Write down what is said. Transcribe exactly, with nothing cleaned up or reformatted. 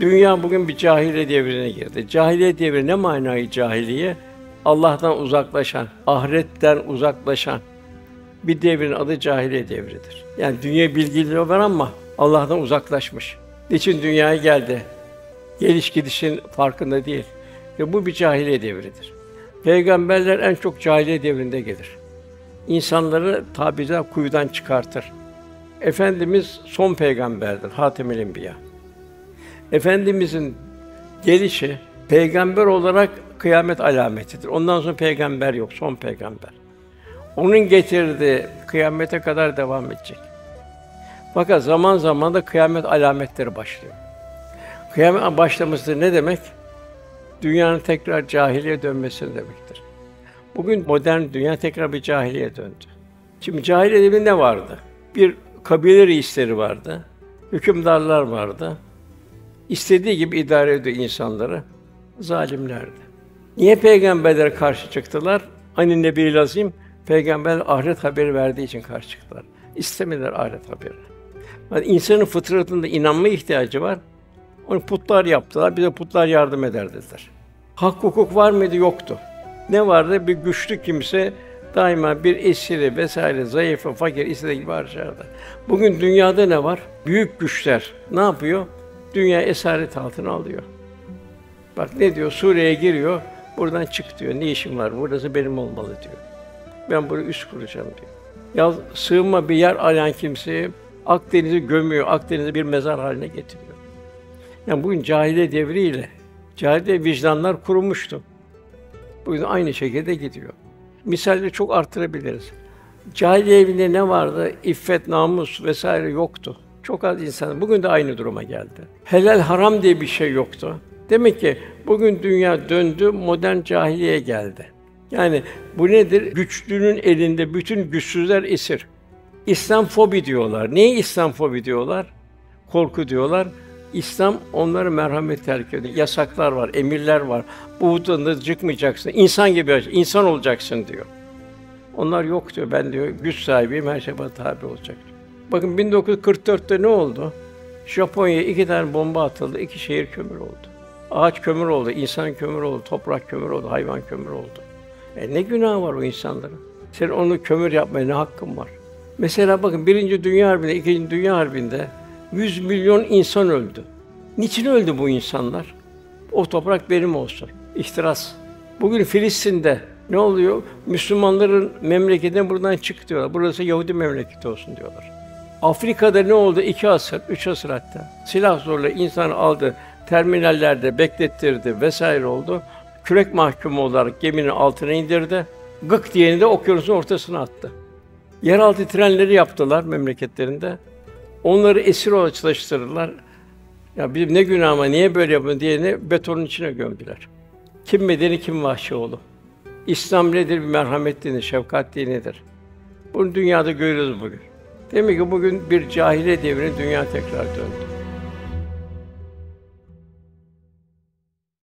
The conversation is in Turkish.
Dünya bugün bir cahiliye devrine girdi. Cahiliye devri ne manayı cahiliye? Allah'tan uzaklaşan, ahiretten uzaklaşan bir devrin adı cahiliye devridir. Yani dünya bilgileri var ama Allah'tan uzaklaşmış. Niçin dünyaya geldi? Geliş gidişin farkında değil. Ve bu bir cahiliye devridir. Peygamberler en çok cahiliye devrinde gelir. İnsanları tabiriyle kuyudan çıkartır. Efendimiz son peygamberdir, Hâtemül Enbiya. Efendimizin gelişi peygamber olarak kıyamet alametidir. Ondan sonra peygamber yok, son peygamber. Onun getirdiği kıyamete kadar devam edecek. Fakat zaman zaman da kıyamet alametleri başlıyor. Kıyamet başlaması ne demek? Dünyanın tekrar cahiliye dönmesi demektir. Bugün modern dünya tekrar bir cahiliye döndü. Şimdi cahiliye devrinde ne vardı? Bir kabile reisleri vardı, hükümdarlar vardı. İstediği gibi idare ediyor insanları, zalimlerdi. Niye peygamberlere karşı çıktılar? Hani Nebi Lazim peygamber ahiret haberi verdiği için karşı çıktılar. İstemediler ahiret haberi. Yani insanın fıtratında inanma ihtiyacı var. Onu putlar yaptılar, bize putlar yardım eder dediler. Hak hukuk var mıydı? Yoktu. Ne vardı? Bir güçlü kimse daima bir esiri vesaire zayıfı, fakir istediği gibi harcardı. Bugün dünyada ne var? Büyük güçler ne yapıyor? Dünya esaret altına alıyor. Bak ne diyor? Suriye'ye giriyor, buradan çık diyor. Ne işin var? Burası benim olmalı diyor. Ben buraya üs kuracağım diyor. Ya sığınma bir yer arayan kimseyi Akdeniz'i gömüyor, Akdeniz'i bir mezar haline getiriyor. Yani bugün cahiliye devriyle cahiliye vicdanlar kurumuştu. Bugün aynı şekilde gidiyor. Misalleri çok artırabiliriz. Cahiliye evinde ne vardı? İffet, namus vesaire yoktu. Çok az insan. Bugün de aynı duruma geldi. Helal, haram diye bir şey yoktu. Demek ki bugün dünya döndü, modern cahiliyeye geldi. Yani bu nedir? Güçlünün elinde bütün güçsüzler esir. İslam fobi diyorlar. Niye İslam fobi diyorlar? Korku diyorlar. İslam onları merhamet terk ediyor. Yasaklar var, emirler var. Bu hudutunda çıkmayacaksın. İnsan gibi, insan olacaksın diyor. Onlar yok diyor. Ben diyor güç sahibiyim, her şey bana tabi olacak diyor. Bakın bin dokuz yüz kırk dörtte ne oldu? Japonya'ya iki tane bomba atıldı, iki şehir kömür oldu. Ağaç kömür oldu, insan kömür oldu, toprak kömür oldu, hayvan kömür oldu. E ne günahı var o insanların? Senin onu kömür yapmaya ne hakkın var? Mesela bakın Birinci Dünya Harbi'nde, İkinci Dünya Harbi'nde yüz milyon insan öldü. Niçin öldü bu insanlar? O toprak benim olsun. İhtiras. Bugün Filistin'de ne oluyor? Müslümanların memleketinden buradan çık diyorlar. Burası Yahudi memleketi olsun diyorlar. Afrika'da ne oldu? İki asır, üç asır hatta. Silah zorla insan aldı, terminallerde beklettirdi vesaire oldu. Kürek mahkumu olarak geminin altına indirdi. Gık diyeni de okyanusun ortasına attı. Yeraltı trenleri yaptılar memleketlerinde. Onları esir olarak çalıştırdılar. Ya bizim ne günahıma, niye böyle yapın diyeni betonun içine gömdüler. Kim medeni, kim vahşi oğlu. İslam nedir? Bir merhamet dini, şefkat dinidir. Bunu dünyada görüyoruz bugün. Demek ki bugün bir cahiliye devrine dünya tekrar döndü.